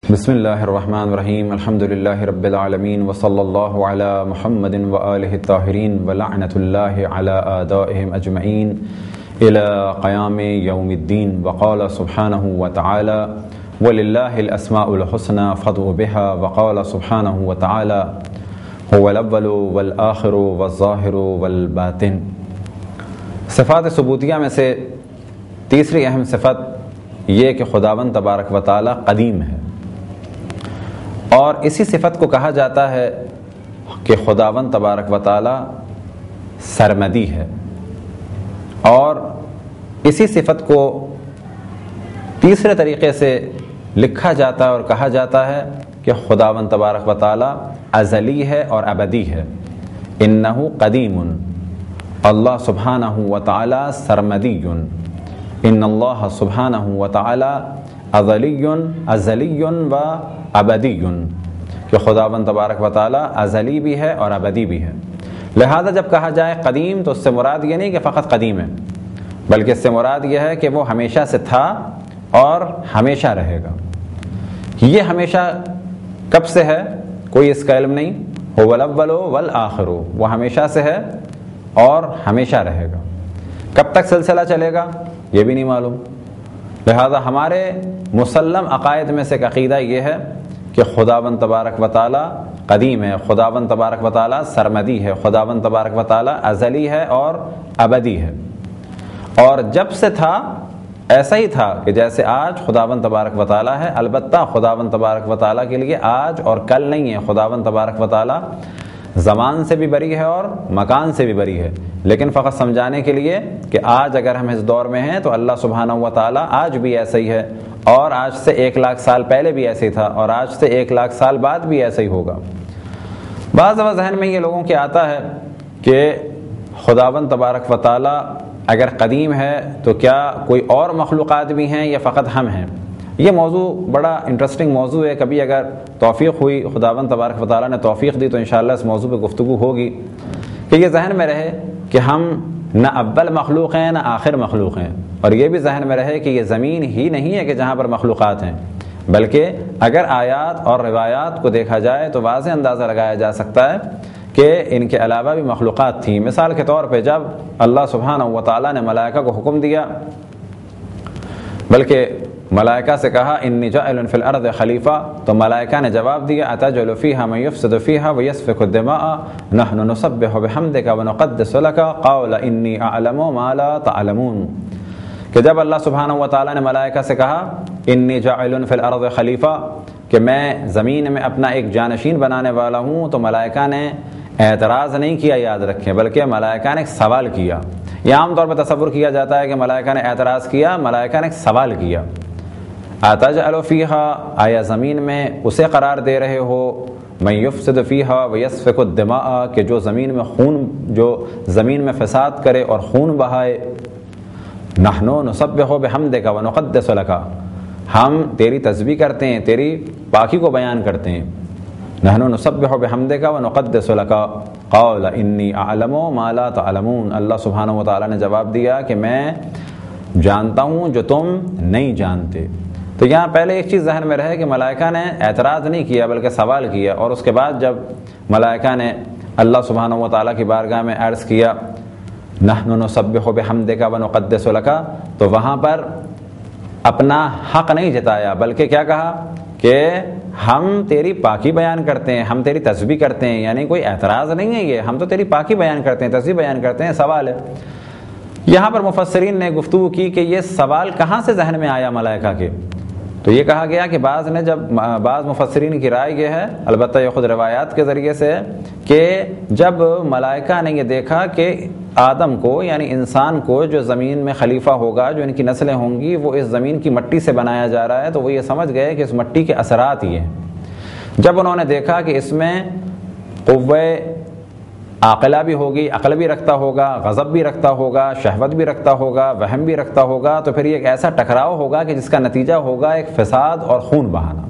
بسم اللہ الرحمن الرحیم الحمد للہ رب العالمین وصلی اللہ علی محمد وآلہ الطاہرین ولعنۃ اللہ علی اعدائہم اجمعین الی قیام یوم الدین وقال سبحانہ وتعالی وللہ الاسماء الحسنى فادعوا بها وقال سبحانہ وتعالی هو الاول والآخر والظاہر والباطن۔ صفات ثبوتیہ میں سے تیسری اہم صفت یہ کہ خداوند تبارک و تعالی قدیم ہے، اور اسی صفت کو کہا جاتا ہے کہ خداوند تبارک و تعالی سرمدی ہے، اور اسی صفت کو تیسرے طریقے سے لکھا جاتا ہے اور کہا جاتا ہے کہ خداوند تبارک و تعالی ازلی ہے اور ابدی ہے۔ انہ قدیم، اللہ سبحانہ و تعالی سرمدی، ان اللہ سبحانہ و تعالی ازلی و ابدی، کہ خداوند تبارک و تعالی ازلی بھی ہے اور ابدی بھی ہے۔ لہذا جب کہا جائے قدیم تو اس سے مراد یہ نہیں کہ فقط قدیم ہے، بلکہ اس سے مراد یہ ہے کہ وہ ہمیشہ سے تھا اور ہمیشہ رہے گا۔ یہ ہمیشہ کب سے ہے کوئی اس کا علم نہیں، هو الاول والآخر، وہ ہمیشہ سے ہے اور ہمیشہ رہے گا۔ کب تک سلسلہ چلے گا یہ بھی نہیں معلوم۔ لہذا ہمارے مسلم عقائد میں سے ایک عقیدہ یہ ہے کہ خداوند تبارک و تعالی قدیم ہے، خداوند تبارک و تعالی سرمدی ہے، خداوند تبارک و تعالی ازلی ہے اور ابدی ہے، اور جب سے تھا ایسا ہی تھا کہ جیسے آج خداوند تبارک و تعالی ہے۔ البتہ خداوند تبارک و تعالی کے لیے آج اور کل نہیں ہے، خداوند تبارک و تعالی زمان سے بھی بری ہے اور مکان سے بھی بری ہے، لیکن فقط سمجھانے کے لیے کہ آج اگر ہم اس دور میں ہیں تو اللہ سبحانہ و تعالی آج بھی ایسا ہی ہے، اور آج سے 1,00,000 سال پہلے بھی ایسے ہی تھا، اور آج سے 1,00,000 سال بعد بھی ایسا ہی ہوگا۔ بعض دفعہ ذہن میں یہ لوگوں کے آتا ہے کہ خداوند تبارک و تعالی اگر قدیم ہے تو کیا کوئی اور مخلوقات بھی ہیں یا فقط ہم ہیں؟ یہ موضوع بڑا انٹرسٹنگ موضوع ہے، کبھی اگر توفیق ہوئی، خداوند تبارک و تعالی نے توفیق دی تو انشاءاللہ اس موضوع پہ گفتگو ہوگی، کہ یہ ذہن میں رہے کہ ہم نہ اول مخلوق ہیں نہ آخر مخلوق ہیں، اور یہ بھی ذہن میں رہے کہ یہ زمین ہی نہیں ہے کہ جہاں پر مخلوقات ہیں، بلکہ اگر آیات اور روایات کو دیکھا جائے تو واضح اندازہ لگایا جا سکتا ہے کہ ان کے علاوہ بھی مخلوقات تھیں۔ مثال کے طور پہ جب اللہ سبحانہ و تعالی نے ملائکہ کو حکم دیا، بلکہ ملائکہ سے کہا انی جاعل فی الارض خلیفہ، تو ملائکہ نے جواب دیا اتجعل فیہا من یفسد فیہا ویسفک الدماء نحن نسبح بحمدک ونقدس لک قال انی اعلم ما لا تعلمون، کہ جب اللہ سبحانہ و تعالی نے ملائکہ سے کہا انی جاعل فی الارض خلیفہ، کہ میں زمین میں اپنا ایک جانشین بنانے والا ہوں، تو ملائکہ نے اعتراض نہیں کیا، یاد رکھیں، بلکہ ملائکہ نے ایک سوال کیا۔ یہ عام طور پہ تصور کیا جاتا ہے کہ ملائکہ نے اعتراض کیا، ملائکہ نے ایک سوال کیا، اتجعل فیہا، آیا زمین میں اسے قرار دے رہے ہو، من یفسد فیہا ویسفک الدماء، کہ جو زمین میں فساد کرے اور خون بہائے، نحن نسبح بحمدک ونقدس لک، ہم تیری تسبیح کرتے ہیں، تیری پاکی کو بیان کرتے ہیں، نحن نسبح بحمدک ونقدس لک قال انی اعلم ما لا تعلمون، اللہ سبحانہ و تعالی نے جواب دیا کہ میں جانتا ہوں جو تم نہیں جانتے۔ تو یہاں پہلے ایک چیز ذہن میں رہے کہ ملائکہ نے اعتراض نہیں کیا بلکہ سوال کیا، اور اس کے بعد جب ملائکہ نے اللہ سبحانہ و تعالی کی بارگاہ میں عرض کیا نحن نسبح بحمدک ونقدس لک، تو وہاں پر اپنا حق نہیں جتایا، بلکہ کیا کہا کہ ہم تیری پاکی بیان کرتے ہیں، ہم تیری تسبیح کرتے ہیں، یعنی کوئی اعتراض نہیں ہے، یہ ہم تو تیری پاکی بیان کرتے ہیں، تسبیح بیان کرتے ہیں، سوال ہے۔ یہاں پر مفسرین نے گفتگو کی کہ یہ سوال کہاں سے ذہن میں آیا ملائکہ کے، تو یہ کہا گیا کہ بعض مفسرین کی رائے یہ ہے، البتہ یہ خود روایات کے ذریعے سے ہے، کہ جب ملائکہ نے یہ دیکھا کہ آدم کو یعنی انسان کو جو زمین میں خلیفہ ہوگا، جو ان کی نسلیں ہوں گی، وہ اس زمین کی مٹی سے بنایا جا رہا ہے، تو وہ یہ سمجھ گئے کہ اس مٹی کے اثرات یہ ہیں۔ جب انہوں نے دیکھا کہ اس میں قوہ عاقلہ بھی ہوگی، عقل بھی رکھتا ہوگا، غضب بھی رکھتا ہوگا، شہوت بھی رکھتا ہوگا، وہم بھی رکھتا ہوگا، تو پھر یہ ایک ایسا ٹکراؤ ہوگا کہ جس کا نتیجہ ہوگا ایک فساد اور خون بہانا۔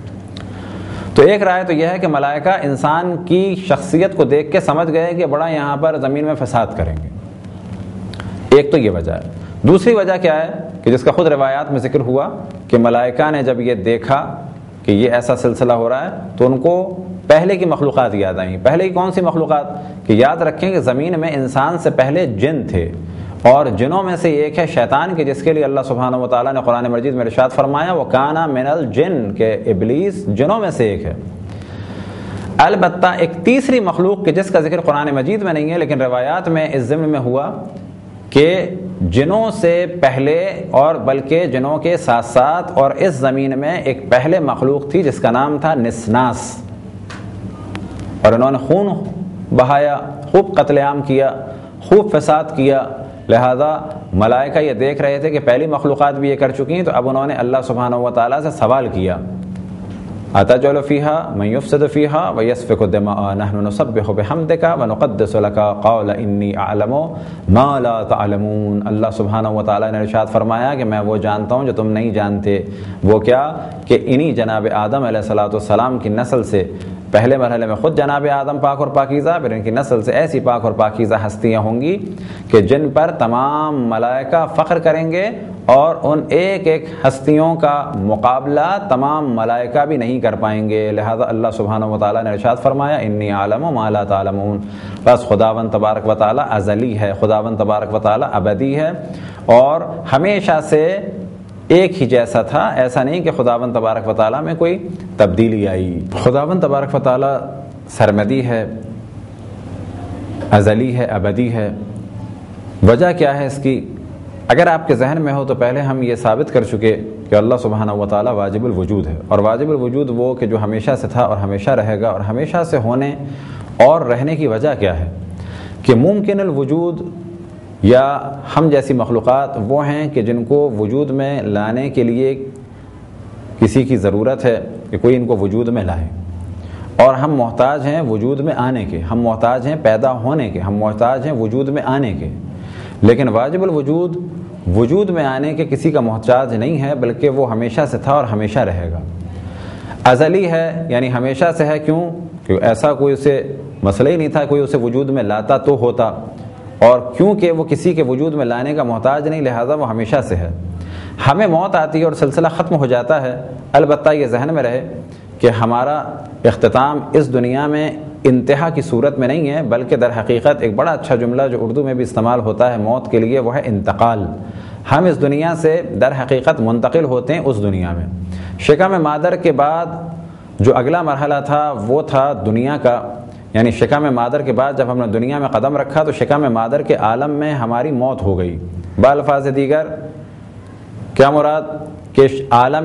تو ایک رائے تو یہ ہے کہ ملائکہ انسان کی شخصیت کو دیکھ کے سمجھ گئے کہ بڑا یہاں پر زمین میں فساد کریں گے، ایک تو یہ وجہ ہے۔ دوسری وجہ کیا ہے کہ جس کا خود روایات میں ذکر ہوا کہ ملائکہ نے جب یہ دیکھا کہ یہ ایسا سلسلہ ہو رہا ہے تو ان کو پہلے کی مخلوقات یاد آئیں. پہلے کی کون سی مخلوقات؟ کہ یاد رکھیں کہ زمین میں انسان سے پہلے جن تھے، اور جنوں میں سے ایک ہے شیطان کے، جس کے لیے اللہ سبحانہ و تعالیٰ نے قرآن مجید میں ارشاد فرمایا وَكَانَ مِنَ الْجِنِّ، کہ ابلیس جنوں میں سے ایک ہے. البتہ ایک تیسری مخلوق کہ جس کا ذکر قرآن مجید میں نہیں ہے لیکن روایات میں اس ضمن میں ہوا کہ جنوں سے پہلے اور بلکہ جنوں کے ساتھ ساتھ اور اس زمین میں ایک پہلے مخلوق تھی جس کا نام تھا نسناس، اور انہوں نے خون بہایا، خوب قتل عام کیا، خوب فساد کیا. لہذا ملائکہ یہ دیکھ رہے تھے کہ پہلی مخلوقات بھی یہ کر چکی ہیں، تو اب انہوں نے اللہ سبحانہ و تعالیٰ سے سوال کیا أتجعل فيها من يفسد فيها ويسفك الدماء نحن نسبح بحمدك ونقدس لك قال إني أعلم ما لا تعلمون. اللہ سبحانہ و تعالیٰ نے ارشاد فرمایا کہ میں وہ جانتا ہوں جو تم نہیں جانتے. وہ کیا؟ کہ انہی جناب آدم علیہ السلام کی نسل سے پہلے مرحلے میں خود جناب آدم پاک اور پاکیزہ، پھر ان کی نسل سے ایسی پاک اور پاکیزہ ہستیاں ہوں گی کہ جن پر تمام ملائکہ فخر کریں گے، اور ان ایک ایک ہستیوں کا مقابلہ تمام ملائکہ بھی نہیں کر پائیں گے. لہذا اللہ سبحانہ و تعالیٰ نے ارشاد فرمایا انی عالم ما لا تعلمون. بس خداوند تبارک و تعالیٰ ازلی ہے، خداوند تبارک و تعالیٰ ابدی ہے، اور ہمیشہ سے ایک ہی جیسا تھا. ایسا نہیں کہ خداوند تبارک و تعالیٰ میں کوئی تبدیلی آئی. خداوند تبارک و تعالیٰ سرمدی ہے، ازلی ہے، ابدی ہے. وجہ کیا ہے اس کی؟ اگر آپ کے ذہن میں ہو تو پہلے ہم یہ ثابت کر چکے کہ اللہ سبحانہ و تعالیٰ واجب الوجود ہے، اور واجب الوجود وہ کہ جو ہمیشہ سے تھا اور ہمیشہ رہے گا. اور ہمیشہ سے ہونے اور رہنے کی وجہ کیا ہے؟ کہ ممکن الوجود یا ہم جیسی مخلوقات وہ ہیں کہ جن کو وجود میں لانے کے لیے کسی کی ضرورت ہے کہ کوئی ان کو وجود میں لائے، اور ہم محتاج ہیں وجود میں آنے کے، ہم محتاج ہیں پیدا ہونے کے، ہم محتاج ہیں وجود میں آنے کے. لیکن واجب الوجود وجود میں آنے کے کسی کا محتاج نہیں ہے، بلکہ وہ ہمیشہ سے تھا اور ہمیشہ رہے گا. ازلی ہے یعنی ہمیشہ سے ہے. کیوں؟ کہ ایسا کوئی اسے مسئلہ ہی نہیں تھا کوئی اسے وجود میں لاتا تو ہوتا، اور کیونکہ وہ کسی کے وجود میں لانے کا محتاج نہیں، لہذا وہ ہمیشہ سے ہے. ہمیں موت آتی ہے اور سلسلہ ختم ہو جاتا ہے. البتہ یہ ذہن میں رہے کہ ہمارا اختتام اس دنیا میں انتہا کی صورت میں نہیں ہے، بلکہ در حقیقت ایک بڑا اچھا جملہ جو اردو میں بھی استعمال ہوتا ہے موت کے لیے وہ ہے انتقال. ہم اس دنیا سے در حقیقت منتقل ہوتے ہیں اس دنیا میں. شکم مادر کے بعد جو اگلا مرحلہ تھا وہ تھا دنیا کا، یعنی شکم مادر کے بعد جب ہم نے دنیا میں قدم رکھا تو شکم مادر کے عالم میں ہماری موت ہو گئی. بالفاظ دیگر کیا مراد؟ کہ عالم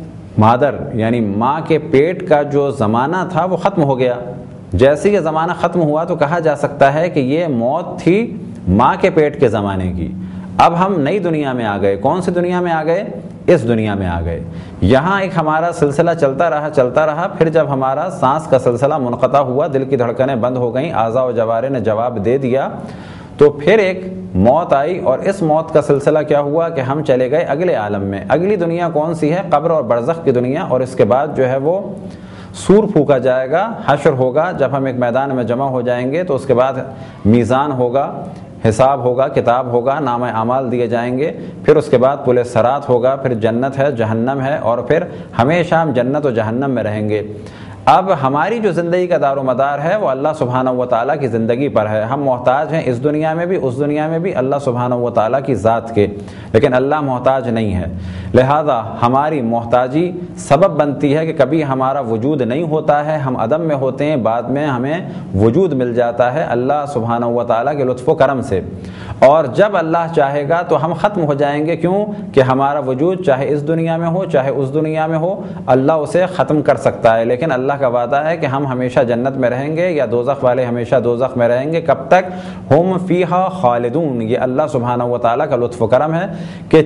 مادر یعنی ماں کے پیٹ کا جو زمانہ تھا وہ ختم ہو گیا. جیسے یہ زمانہ ختم ہوا تو کہا جا سکتا ہے کہ یہ موت تھی ماں کے پیٹ کے زمانے کی. اب ہم نئی دنیا میں آ گئے. کون سی دنیا میں آ گئے؟ اس دنیا میں آ گئے. یہاں ایک ہمارا سلسلہ چلتا رہا. پھر جب ہمارا سانس کا سلسلہ منقطع ہوا، دل کی دھڑکنیں بند ہو گئیں، اعضاء و جوارح نے جواب دے دیا، تو پھر ایک موت آئی. اور اس موت کا سلسلہ کیا ہوا کہ ہم چلے گئے اگلے عالم میں. اگلی دنیا کون سی ہے؟ قبر اور برزخ کی دنیا. اور اس کے بعد جو ہے وہ سور پھونکا جائے گا، حشر ہوگا. جب ہم ایک میدان میں جمع ہو جائیں گے تو اس کے بعد میزان ہوگا، حساب ہوگا، کتاب ہوگا، نامہ اعمال دیے جائیں گے. پھر اس کے بعد پل صراط ہوگا، پھر جنت ہے، جہنم ہے، اور پھر ہمیشہ ہم جنت و جہنم میں رہیں گے. اب ہماری جو زندگی کا دار و مدار ہے وہ اللہ سبحانہ و تعالیٰ کی زندگی پر ہے. ہم محتاج ہیں اس دنیا میں بھی اس دنیا میں بھی اللہ سبحانہ و تعالیٰ کی ذات کے، لیکن اللہ محتاج نہیں ہے. لہذا ہماری محتاجی سبب بنتی ہے کہ کبھی ہمارا وجود نہیں ہوتا ہے، ہم عدم میں ہوتے ہیں، بعد میں ہمیں وجود مل جاتا ہے اللہ سبحانہ و تعالیٰ کے لطف و کرم سے. اور جب اللہ چاہے گا تو ہم ختم ہو جائیں گے. کیوں؟ کہ ہمارا وجود چاہے اس دنیا میں ہو چاہے اس دنیا میں ہو، اللہ اسے ختم کر سکتا ہے. لیکن اللہ کا وعدہ ہے کہ ہم ہمیشہ جنت میں رہیں گے، یا دوزخ والے ہمیشہ دوزخ میں رہیں گے. کب تک؟ ہم فیہا خالدون. یہ اللہ سبحانہ و تعالیٰ کا لطف و کرم ہے کہ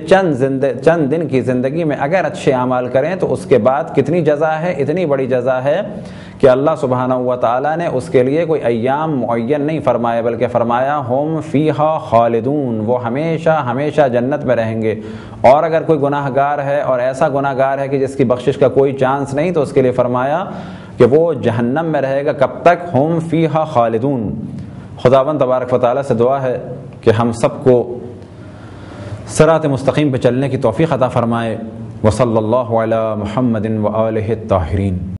چند دن کی زندگی میں اگر اچھے اعمال کریں تو اس کے بعد کتنی جزا ہے. اتنی بڑی جزا ہے کہ اللہ سبحانہ و تعالیٰ نے اس کے لیے کوئی ایام معین نہیں فرمائے، بلکہ فرمایا ہم فیہا خالدون. وہ ہمیشہ ہمیشہ جنت میں رہیں گے. اور اگر کوئی گناہ گار ہے اور ایسا گناہ گار ہے کہ جس کی بخشش کا کوئی چانس نہیں، تو اس کے لیے فرمایا کہ وہ جہنم میں رہے گا. کب تک؟ ہم فیہا خالدون. خداوند تبارک و تعالیٰ سے دعا ہے کہ ہم سب کو صراط مستقیم پہ چلنے کی توفیق عطا فرمائے. وصلی اللہ علی محمد وآلہ الطاہرین.